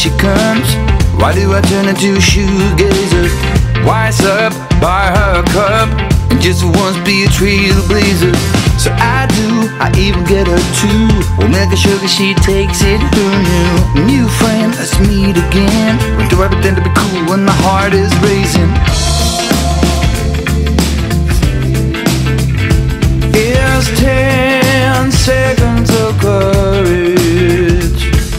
she comes. Why do I turn into a shoegazer? Wise up, buy her a cup, and just once be a trailblazer. So I do, I even get her too. Omega sugar, she takes it, who knew? New friend, let's meet again. When do I pretend to be cool when my heart is racing? Here's 10 seconds of courage.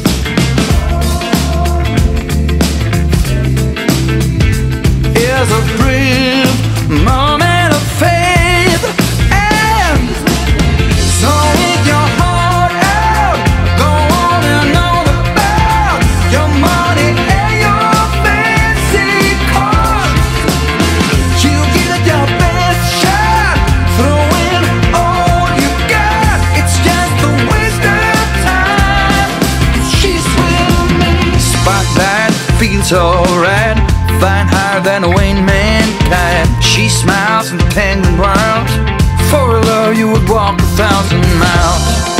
Here's a brief moment of faith, and so with your heart out, go on and on about your money and your fancy cars. You give it your best shot, throw in all you got. It's just a waste of time. She's with me. Spotlight feels alright, flying higher than a Wayne mankind. She smiles in the penguin world. For her love you would walk 1,000 miles.